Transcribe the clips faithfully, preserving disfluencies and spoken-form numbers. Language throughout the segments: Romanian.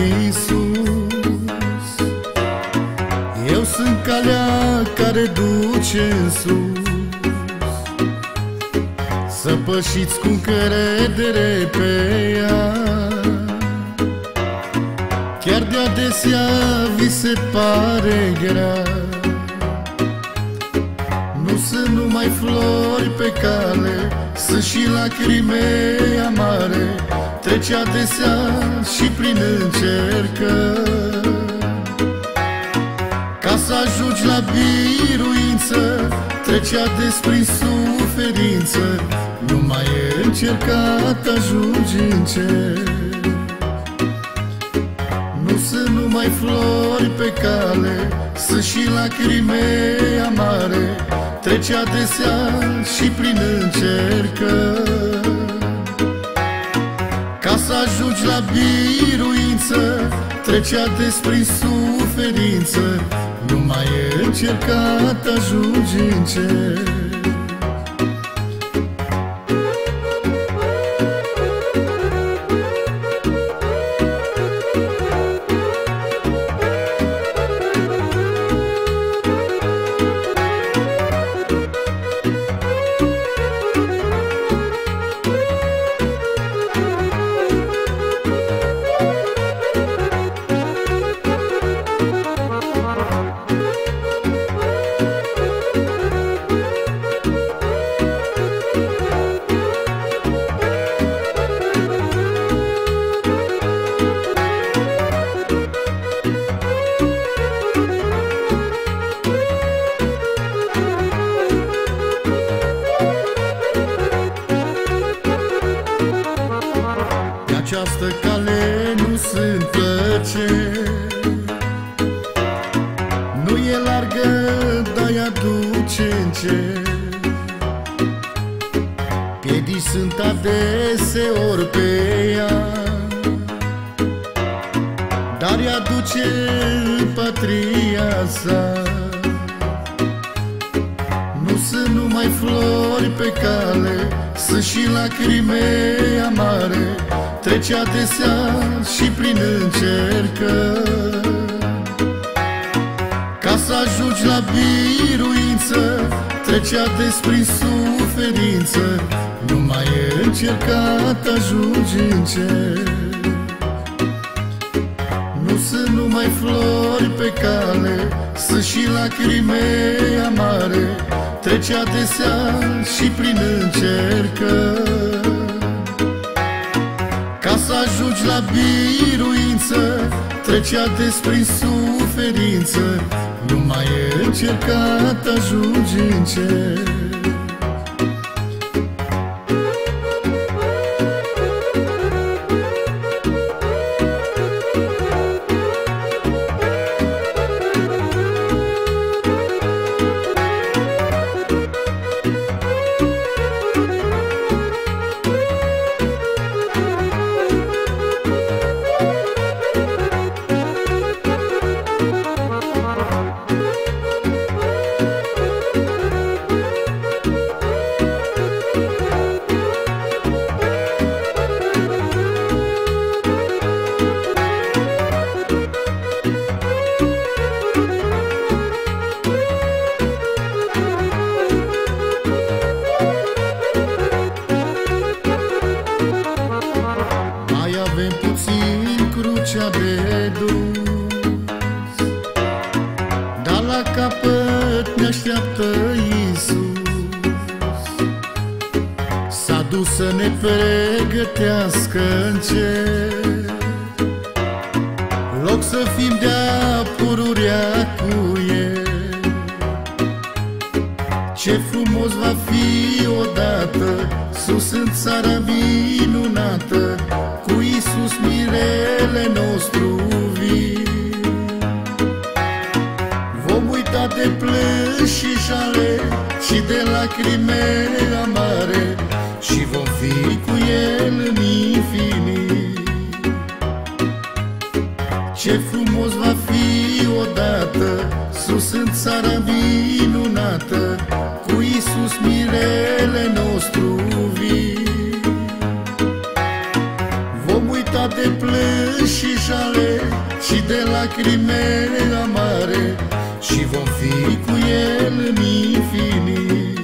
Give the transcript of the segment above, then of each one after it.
Iisus. Eu sunt calea care duce în sus. Să pășiți cu încredere pe ea, chiar de adesea vi se pare grea. Nu sunt numai flori pe cale, sunt și lacrime amare. Trece adesea și prin încercări, ca să ajungi la biruință. Trece ades prin suferință, nu mai e încercat, ajungi în cer. Nu sunt numai flori pe cale, sunt și lacrime amare. Trece adesea și prin încercări, ca să ajungi la biruință. Trece ades prin suferință, nu mai e încercat, ajungi în cer. Această cale nu sunt plăceri, nu e largă, dar ea duce în cer. Piedici sunt adeseori pe ea, dar ea duce în patria sa. Nu sunt numai flori pe cale, sunt și lacrime amare. Trece adesea și prin încercări, ca să ajungi la biruință. Trece ades prin suferință, nu mai e încercat, ajungi în cer. Nu sunt numai flori pe cale, sunt și lacrime amare. Trece adesea și prin încercări, ca să ajungi la biruință. Trece ades prin suferință, nu mai e încercat, ajungi în cer. Avem puțin crucea de dus, dar la capăt ne așteaptă Iisus. S-a dus să ne pregătească în cer, loc să fim de-a pururea cu El. Ce frumos va fi odată sus în țara minunată, cu Iisus mirele nostru vii. Vom uita de plâns și jale și de lacrime amare, și vom fi cu El în infinit. Ce frumos va fi odată sus în țara minunată, cu Iisus mirele nostru vii. Vom uita de plâns și jale și de lacrime amare, și vom fi cu El în infinit.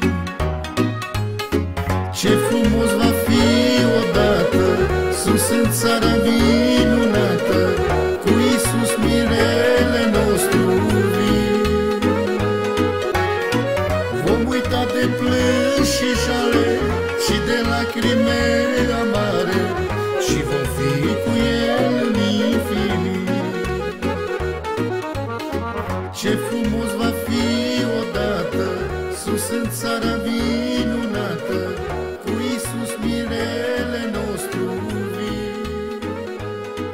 Ce frumos va fi odată sus în țara minunată, cu Iisus mirele nostru vii. Vom uita de plâns și jale și de lacrime amare, și vom fi cu El în infinit. Ce frumos va fi odată sus în țara minunată, cu Iisus mirele nostru vii.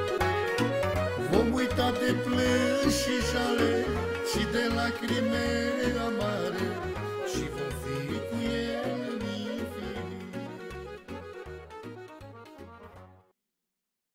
Vom uita de plâns și jale și de lacrime